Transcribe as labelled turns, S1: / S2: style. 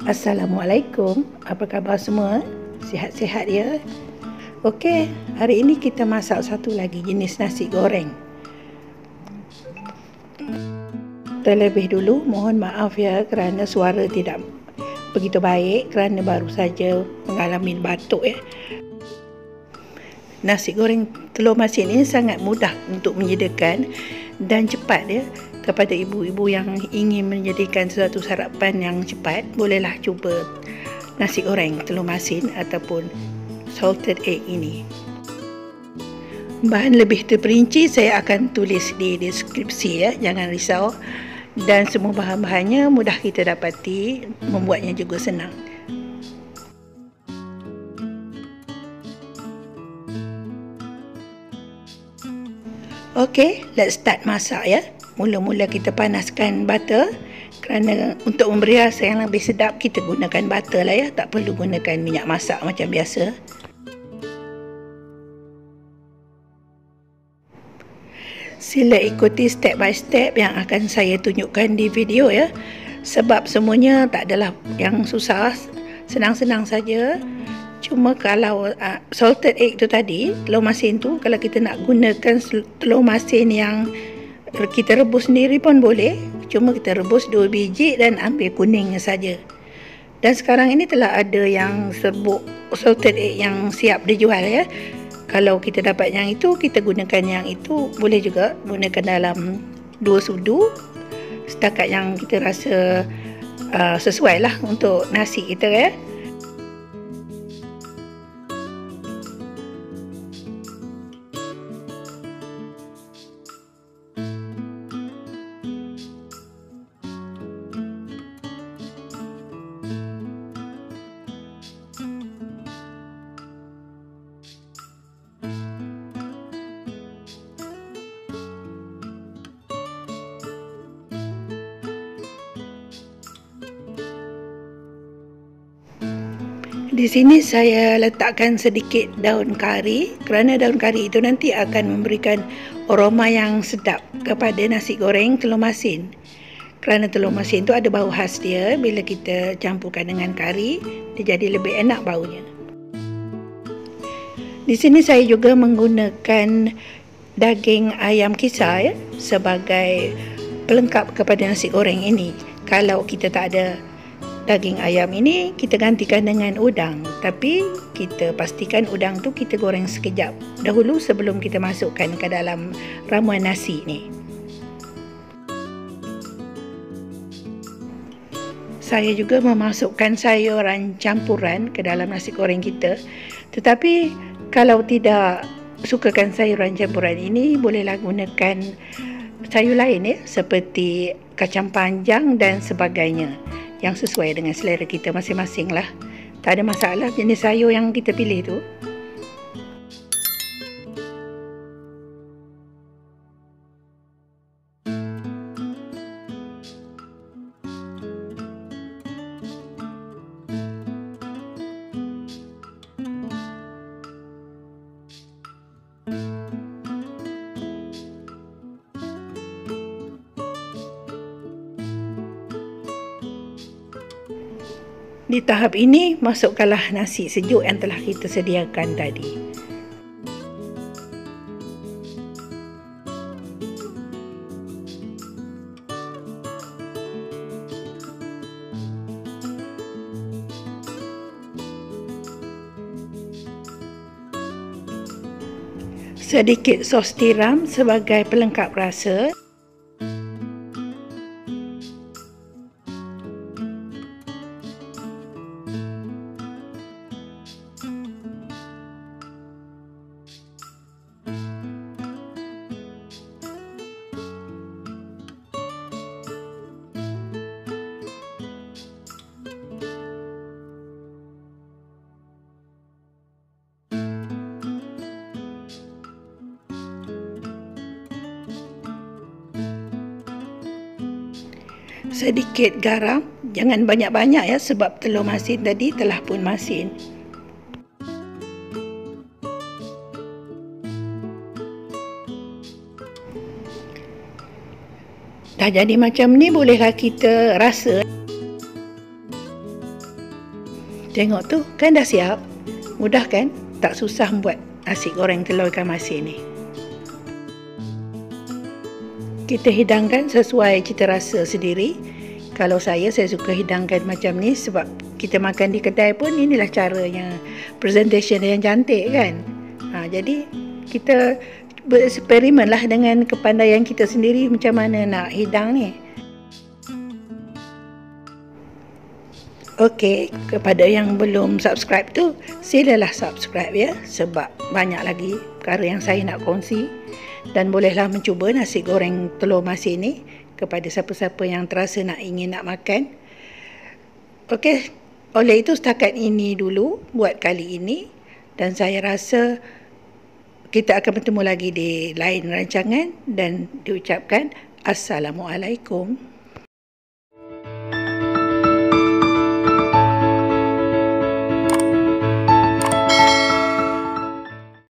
S1: Assalamualaikum, apa khabar semua? Sihat-sihat ya? Okey, hari ini kita masak satu lagi jenis nasi goreng. Terlebih dulu, mohon maaf ya kerana suara tidak begitu baik kerana baru saja mengalami batuk ya. Nasi goreng telur masin ini sangat mudah untuk menyediakan dan cepat ya. Kepada ibu-ibu yang ingin menjadikan sesuatu sarapan yang cepat, bolehlah cuba nasi goreng telur masin ataupun salted egg ini. Bahan lebih terperinci saya akan tulis di deskripsi ya, jangan risau. Dan semua bahan-bahannya mudah kita dapati, membuatnya juga senang. Okey, let's start masak ya. Mula-mula kita panaskan butter. Kerana untuk memberi rasa yang lebih sedap, kita gunakan butter lah ya. Tak perlu gunakan minyak masak macam biasa. Sila ikuti step by step yang akan saya tunjukkan di video ya. Sebab semuanya tak adalah yang susah, senang-senang saja. Cuma kalau salted egg tu tadi, telur masin tu, kalau kita nak gunakan telur masin yang kita rebus sendiri pun boleh. Cuma kita rebus 2 biji dan ambil kuningnya saja. Dan sekarang ini telah ada yang serbuk salted egg yang siap dijual ya. Kalau kita dapat yang itu, kita gunakan yang itu. Boleh juga gunakan dalam 2 sudu. Setakat yang kita rasa sesuai lah untuk nasi kita ya. Di sini saya letakkan sedikit daun kari kerana daun kari itu nanti akan memberikan aroma yang sedap kepada nasi goreng telur masin. Kerana telur masin itu ada bau khas dia, bila kita campurkan dengan kari, dia jadi lebih enak baunya. Di sini saya juga menggunakan daging ayam kisar ya, sebagai pelengkap kepada nasi goreng ini. Kalau kita tak ada daging ayam ini, kita gantikan dengan udang. Tapi kita pastikan udang tu kita goreng sekejap dahulu sebelum kita masukkan ke dalam ramuan nasi ni. Saya juga memasukkan sayuran campuran ke dalam nasi goreng kita. Tetapi kalau tidak sukakan sayuran campuran ini, bolehlah gunakan sayur lain ya, seperti kacang panjang dan sebagainya, yang sesuai dengan selera kita masing-masing lah. Tak ada masalah jenis sayur yang kita pilih tu. Di tahap ini, masukkanlah nasi sejuk yang telah kita sediakan tadi. Sedikit sos tiram sebagai pelengkap rasa. Sedikit garam, jangan banyak-banyak ya sebab telur masin tadi telah pun masin. Dah jadi macam ni, bolehlah kita rasa. Tengok tu, kan dah siap. Mudah kan? Tak susah buat nasi goreng telur ikan masin ni. Kita hidangkan sesuai cita rasa sendiri. Kalau saya suka hidangkan macam ni sebab kita makan di kedai pun inilah caranya. Presentation yang cantik kan. Jadi kita bereksperimen lah dengan kepandaian kita sendiri macam mana nak hidang ni. Okey, kepada yang belum subscribe tu, silalah subscribe ya, sebab banyak lagi perkara yang saya nak kongsi, dan bolehlah mencuba nasi goreng telur masin ni kepada siapa-siapa yang terasa ingin makan. Okey, oleh itu setakat ini dulu buat kali ini, dan saya rasa kita akan bertemu lagi di lain rancangan, dan diucapkan Assalamualaikum.